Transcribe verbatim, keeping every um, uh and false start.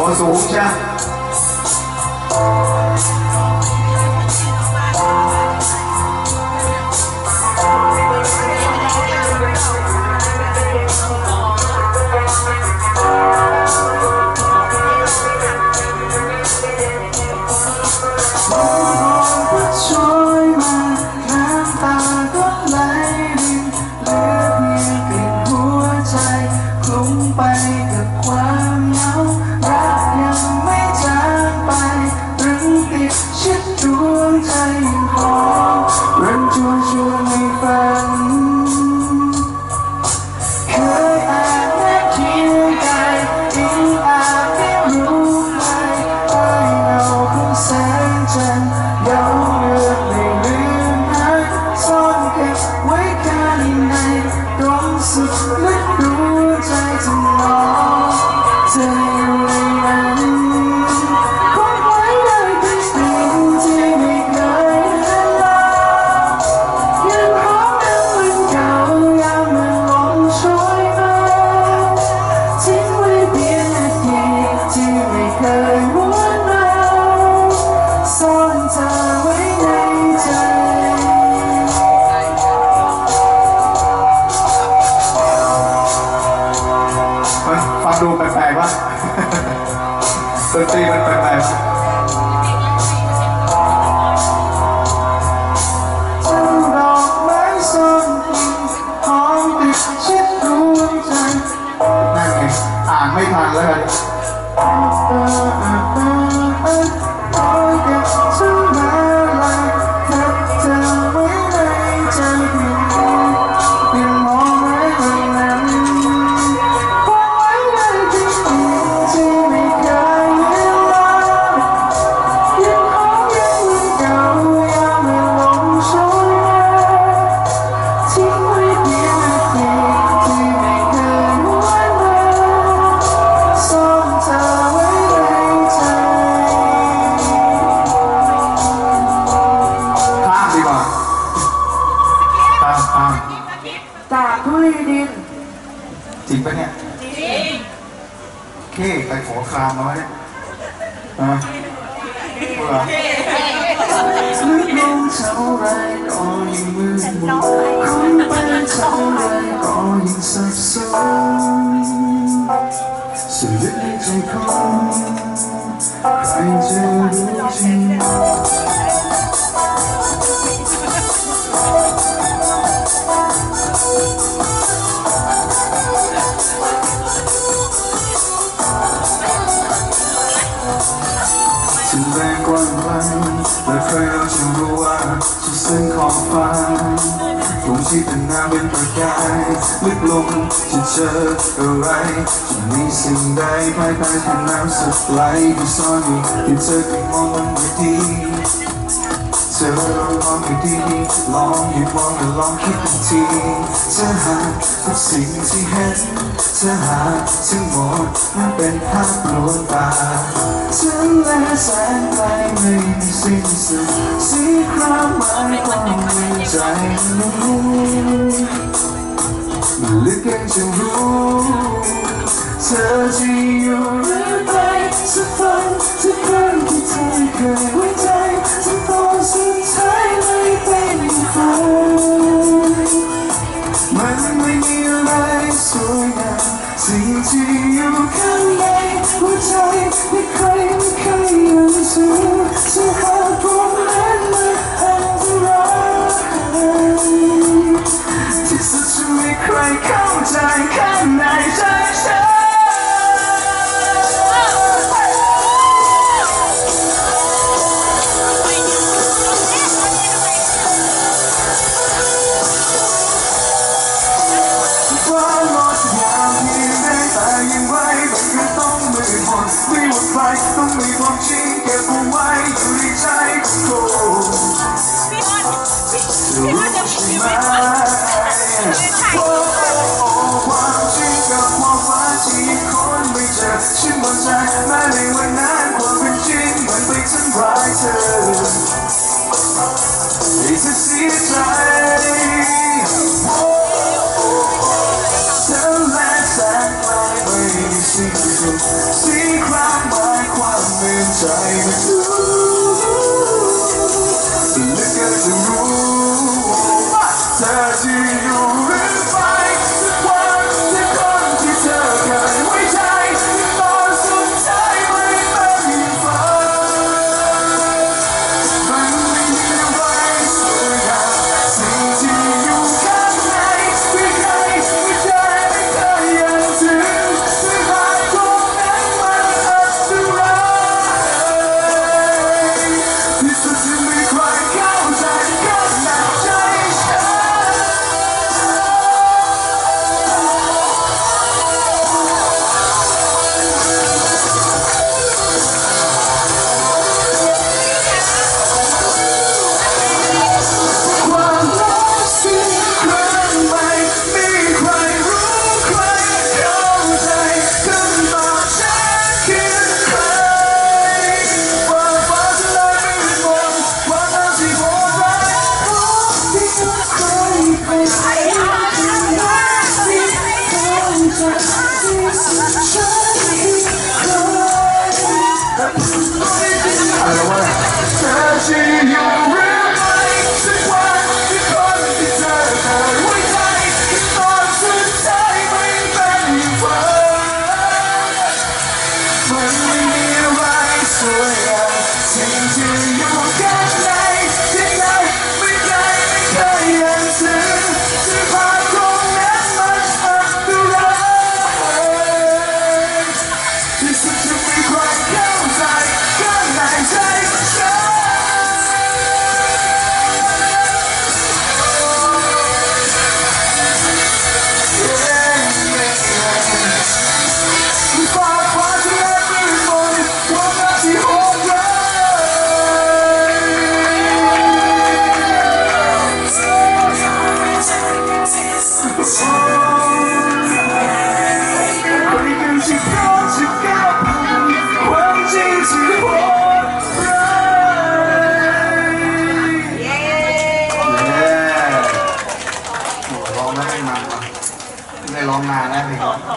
สูงใช่ไปกับความเหงารักยังไม่จางไปตรึงติดชิดดวงใจยังหอมเริ่มชวนชวนให้ฝันเคยแอบแนบเคียงกายยิ่งอาจไม่รู้ไหมใต้เงาของแสงจันทร์เงาเลือดไม่ลืมหายซ่อนเก็บไว้ข้างในตรงสุดลึกดวงใจจะมองเธออยู่ในนั้นคงไว้ได้เพียงสิ่งที่ไม่เคยเห็นมายังหอมยังเหมือนเก่ายามมันลมโชยมาทิ้งไว้เพียงนาทีที่ไม่เคยหวนมาซ่อนเธอไว้ในใจฟังดูแปลกๆว่าดนตรีมันแปลกๆฉันดอกไม้ซ่อนกลิ่นหอมติดชิดดวงใจนั่นไงอ่านไม่ทันแล้วกันคอยเก็บฉันมาลายเก็บเธอไว้ในใจเพียงนี้เพียงมองไว้เท่านั้นจากทุลีดินจริงปะเนี่ยจริงเค้ไปขอครามมาเนี่ยนะเมื่อลึกลงเท่าไรก็ยิ่งมืดมนคุ้นไปเท่าไรก็ยิ่งสับสนสุดลึกในใจคนใครจะรู้จริงฉันแรงกว้างไกลและใครเราจะรู้ว่าฉันซึ้งขอบฟ้าตรงที่เป็นน้ำเป็นประกายลึกลงจะเจออะไรจะมีสิ่งใดภายใต้แผ่นน้ำสุดไหลที่ซ่อนอยู่ที่เธอได้มองมันไม่ดีเธอลองให้ดีลองหยุดมองและลองคิดอีกทีเธอหาทุกสิ่งที่เห็นเธอหาทั้งหมดมันเป็นภาพลวงตาฉันและแสงไกลไม่มีสิ้นสุดสีความหมายของหัวใจรู้ลึกยังจะรู้เธอจะอยู่หรือไปสักวันสักครั้งที่เธอเคยไว้ใจสักตอนสุดท้ายไม่เป็นฝันมันไม่มีอะไรสวยงามสิ่งที่อยู่ข้างในหัวใจไม่เคยไม่เคยยังสูงจะหาพวกนั้นมาอันตรายที่สุดจะไม่ใครเข้าใจข้างในใจฉันไม่ว่าใครต้องมีความจริงเก็บเอาไว้อยู่ในใจของคนรู้ใช่ไหมความจริงกับความฝันที่คนไม่เจอฉันมั่นใจแม้ในวันนั้นความเป็นจริงมันไปทำร้ายเธอให้เธอเสียใจเธอและแสงไฟไม่มีสิ้นสุดสีครามร้องนานแล้วเพลง